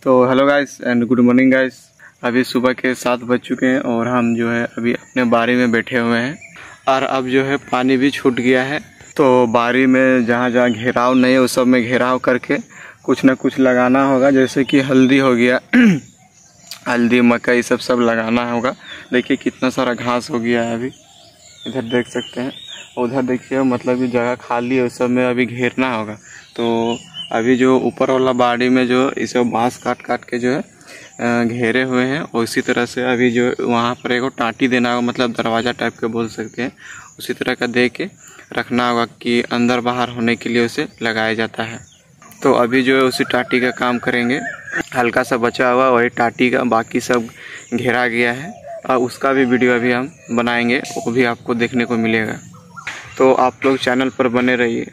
तो hello guys and good morning guys. अभी सुबह के 7 बज चुके हैं और हम जो है अभी अपने बारी में बैठे हुए हैं और अब जो है पानी भी छूट गया है। तो बारी में जहाँ जहाँ घेराव नहीं है उस सब में घेराव करके कुछ ना कुछ लगाना होगा, जैसे कि हल्दी हो गया हल्दी मकई सब लगाना होगा। देखिए कितना सारा घास हो गया है, अभी इधर देख सकते हैं, उधर देखिए मतलब कि जगह खाली है, उस सब में अभी घेरना होगा। तो अभी जो ऊपर वाला बाड़ी में जो इसे बांस काट के जो है घेरे हुए हैं, और इसी तरह से अभी जो वहाँ पर एक टाटी देना होगा, मतलब दरवाज़ा टाइप के बोल सकते हैं, उसी तरह का दे के रखना होगा कि अंदर बाहर होने के लिए उसे लगाया जाता है। तो अभी जो है उसी टाटी का काम करेंगे। हल्का सा बचा हुआ वही टाटी का, बाकी सब घेरा गया है और उसका भी वीडियो अभी हम बनाएंगे, वो भी आपको देखने को मिलेगा। तो आप लोग चैनल पर बने रहिए।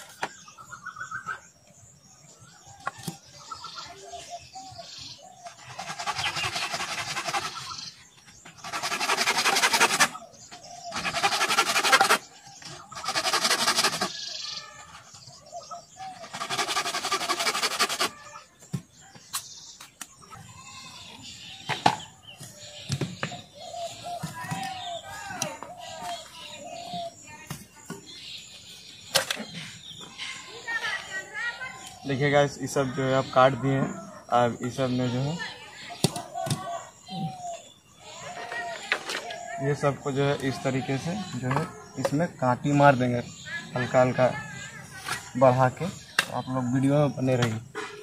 देखिए गाइस, ये सब जो है आप काट दिए हैं। अब इस सब में जो है ये सब को जो है इस तरीके से जो है इसमें कांटी मार देंगे, हल्का हल्का बढ़ा के। तो आप लोग वीडियो में बने रहिए।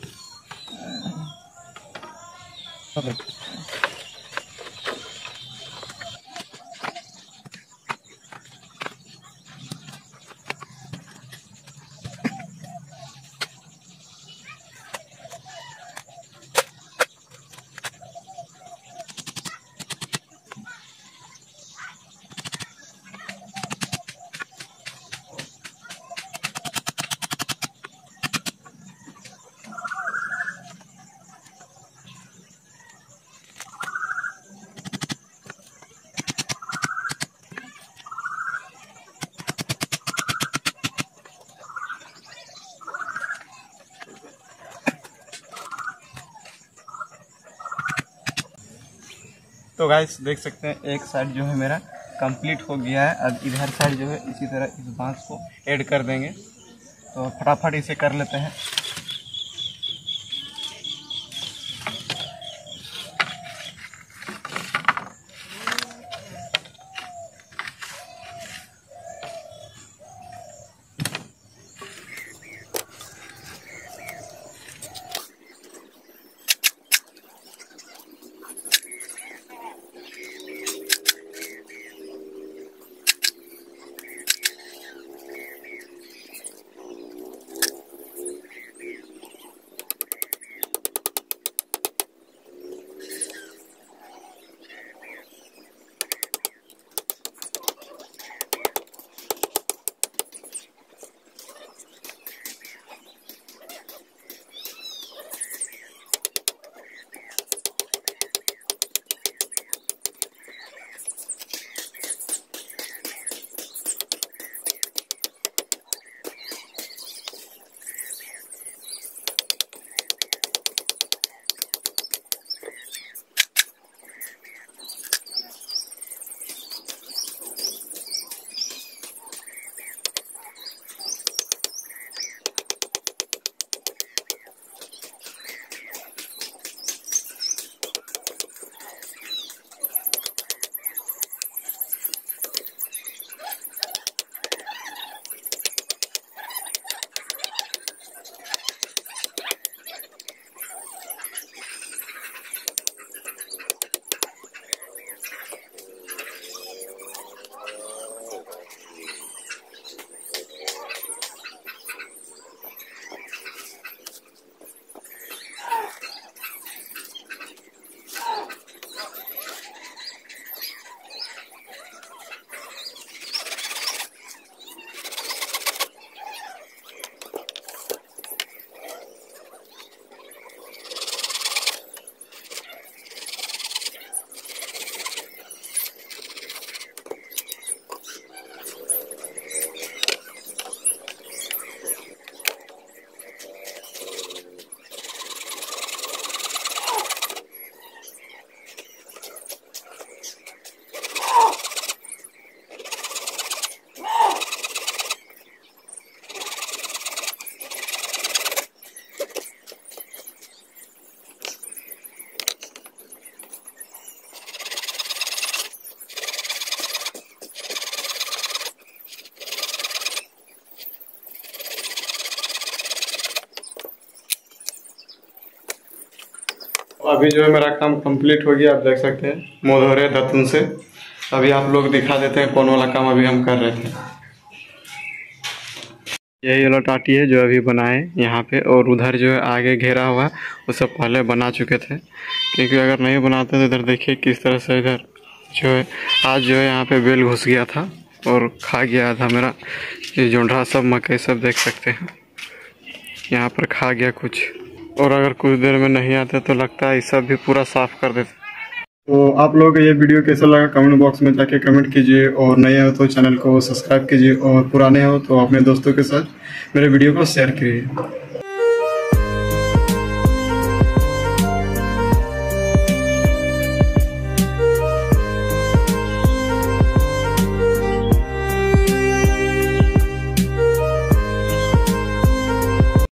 तो गाइस देख सकते हैं एक साइड जो है मेरा कंप्लीट हो गया है। अब इधर साइड जो है इसी तरह इस बांस को ऐड कर देंगे। तो फटाफट इसे कर लेते हैं। अभी जो है मेरा काम कंप्लीट हो गया, आप देख सकते हैं मुँह धो रहे दातुन से। अभी आप लोग दिखा देते हैं कौन वाला काम अभी हम कर रहे थे। यही वाला टाटी है जो अभी बनाए यहाँ पे, और उधर जो है आगे घेरा हुआ है वो सब पहले बना चुके थे, क्योंकि अगर नहीं बनाते तो इधर देखिए किस तरह से इधर जो है आज जो है यहाँ पे बेल घुस गया था और खा गया था मेरा ये जोंढा सब मकई सब देख सकते हैं यहाँ पर खा गया कुछ। और अगर कुछ देर में नहीं आते तो लगता है ये सब भी पूरा साफ कर देते। तो आप लोगों को ये वीडियो कैसा लगा कमेंट बॉक्स में जाके कमेंट कीजिए, और नए हो तो चैनल को सब्सक्राइब कीजिए, और पुराने हो तो अपने दोस्तों के साथ मेरे वीडियो को शेयर कीजिए।